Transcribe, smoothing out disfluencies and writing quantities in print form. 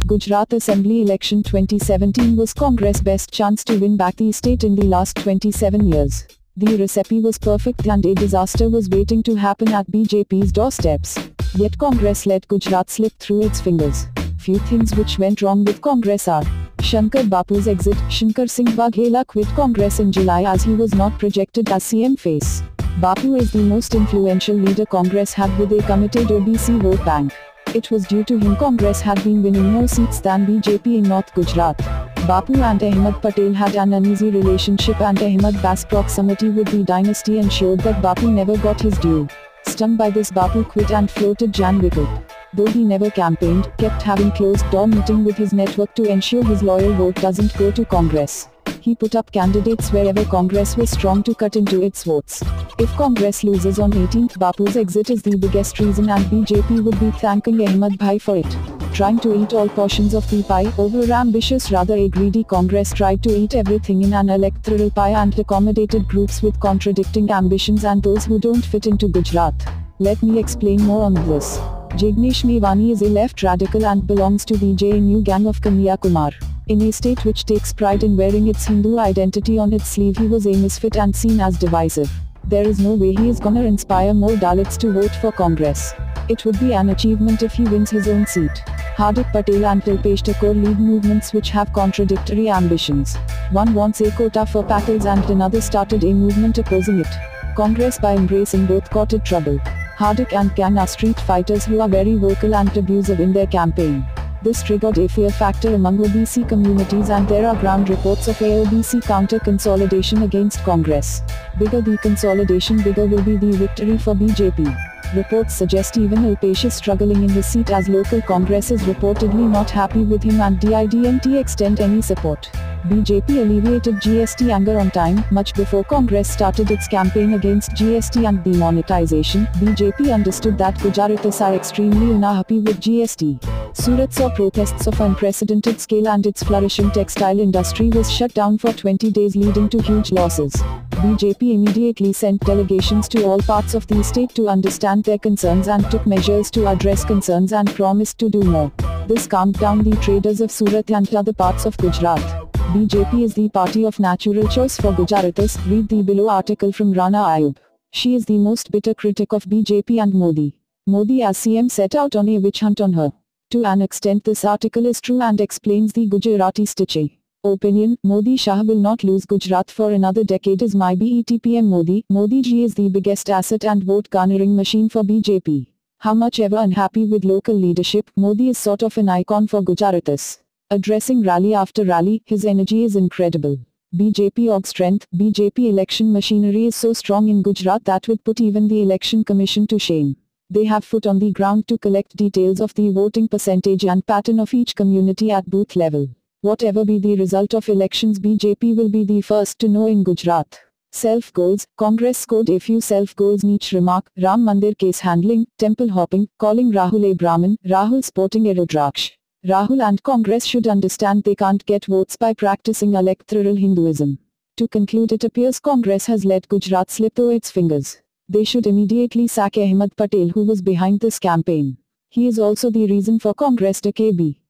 Gujarat Assembly election 2017 was Congress' best chance to win back the state in the last 27 years. The recipe was perfect and a disaster was waiting to happen at BJP's doorsteps. Yet Congress let Gujarat slip through its fingers. Few things which went wrong with Congress are: Shankar Bapu's exit. Shankar Singh Waghela quit Congress in July as he was not projected as CM face. Bapu is the most influential leader Congress had with a committed OBC vote bank. It was due to him Congress had been winning more seats than BJP in North Gujarat. Bapu and Ahmed Patel had an uneasy relationship and Ahmed's proximity with the dynasty ensured that Bapu never got his due. Stung by this, Bapu quit and floated Jan Vikip. Though he never campaigned, kept having closed-door meeting with his network to ensure his loyal vote doesn't go to Congress. He put up candidates wherever Congress was strong to cut into its votes. If Congress loses on 18th, Bapu's exit is the biggest reason and BJP would be thanking Ahmed Bhai for it. Trying to eat all portions of the pie, over-ambitious rather a greedy Congress tried to eat everything in an electoral pie and accommodated groups with contradicting ambitions and those who don't fit into Gujarat. Let me explain more on this. Jignesh Mevani is a left radical and belongs to the JNU gang of Kanyakumar. In a state which takes pride in wearing its Hindu identity on its sleeve, he was a misfit and seen as divisive. There is no way he is gonna inspire more Dalits to vote for Congress. It would be an achievement if he wins his own seat. Hardik Patel and Kalpesh Thakur lead movements which have contradictory ambitions. One wants a quota for Patels and another started a movement opposing it. Congress, by embracing both, got in trouble. Hardik and Kang are street fighters who are very vocal and abusive in their campaign. This triggered a fear factor among OBC communities and there are ground reports of a OBC counter-consolidation against Congress. Bigger the consolidation, bigger will be the victory for BJP. Reports suggest even Alpesh is struggling in his seat as local Congress is reportedly not happy with him and didn't extend any support. BJP alleviated GST anger on time, much before Congress started its campaign against GST and demonetization. BJP understood that Gujaratis are extremely unhappy with GST. Surat saw protests of unprecedented scale and its flourishing textile industry was shut down for 20 days, leading to huge losses. BJP immediately sent delegations to all parts of the state to understand their concerns and took measures to address concerns and promised to do more. This calmed down the traders of Surat and other parts of Gujarat. BJP is the party of natural choice for Gujaratis. Read the below article from Rana Ayub. She is the most bitter critic of BJP and Modi. Modi as CM set out on a witch hunt on her. To an extent this article is true and explains the Gujarati stitching. Opinion: Modi Shah will not lose Gujarat for another decade is my BETPM Modi. Modi ji is the biggest asset and vote garnering machine for BJP. How much ever unhappy with local leadership, Modi is sort of an icon for Gujaratis. Addressing rally after rally, his energy is incredible. BJP org strength: BJP election machinery is so strong in Gujarat that would put even the election commission to shame. They have foot on the ground to collect details of the voting percentage and pattern of each community at booth level. Whatever be the result of elections, BJP will be the first to know in Gujarat. Self-goals: Congress scored a few self-goals. Niche remark: Ram Mandir case handling, temple hopping, calling Rahul a Brahmin, Rahul sporting a Rudraksh. Rahul and Congress should understand they can't get votes by practicing electoral Hinduism. To conclude, it appears Congress has let Gujarat slip through its fingers. They should immediately sack Ahmed Patel, who was behind this campaign. He is also the reason for Congress to KB.